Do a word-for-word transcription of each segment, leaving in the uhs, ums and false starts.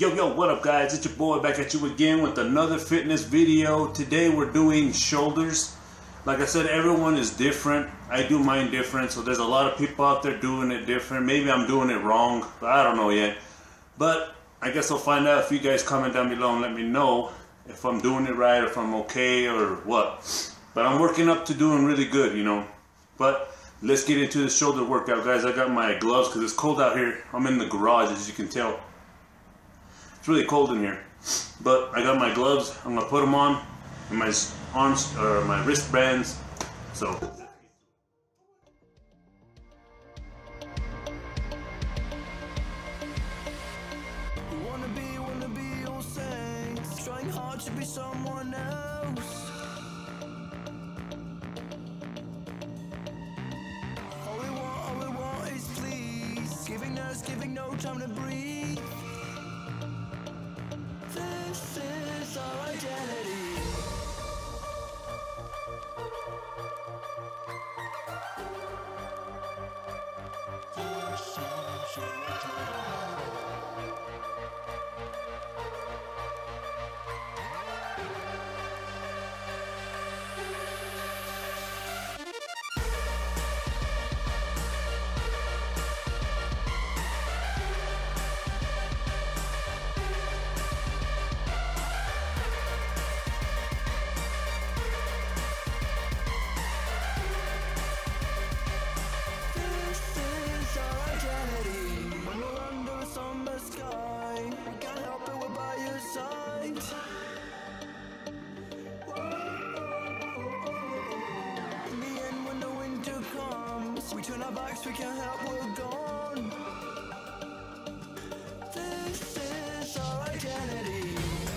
Yo, yo, what up guys? It's your boy back at you again with another fitness video. Today we're doing shoulders. Like I said, everyone is different. I do mine different, so there's a lot of people out there doing it different. Maybe I'm doing it wrong, but I don't know yet. But I guess I'll find out if you guys comment down below and let me know if I'm doing it right, if I'm okay or what. But I'm working up to doing really good, you know. But let's get into the shoulder workout, guys. I got my gloves because it's cold out here. I'm in the garage, as you can tell. It's really cold in here, but I got my gloves. I'm gonna put them on, and my arms or my wristbands. So. You wanna be, wanna be all saints, trying hard to be someone else. All we want, all we want is please, giving us, giving no time to breathe. This is our identity. We turn our backs, we can't help, we're gone. This is our identity.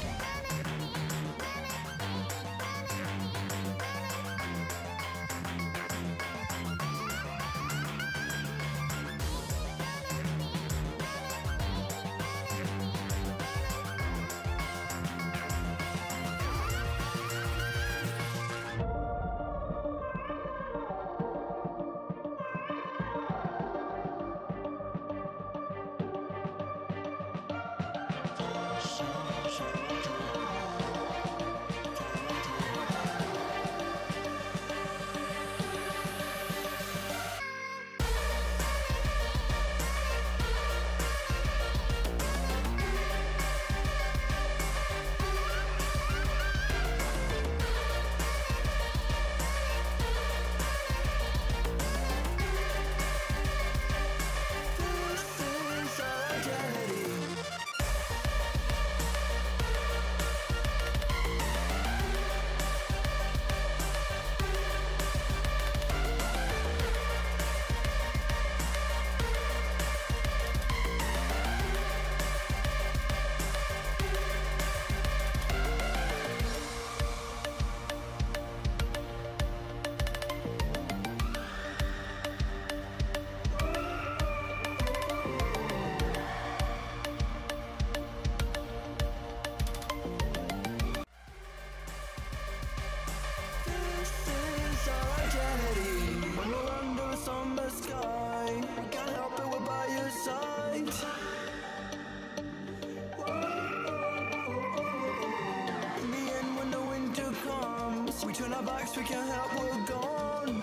We turn our backs, we can't help, we're gone.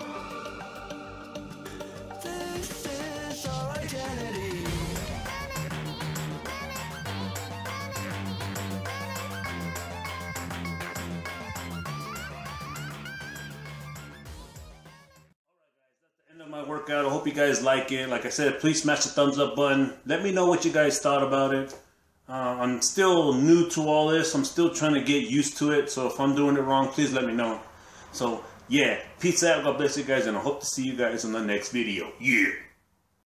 This is our identity. End of my workout. I hope you guys like it. Like I said, please smash the thumbs up button. Let me know what you guys thought about it. Uh, I'm still new to all this. I'm still trying to get used to it. So if I'm doing it wrong, please let me know. So yeah, peace out. God bless you guys, and I hope to see you guys in the next video. Yeah.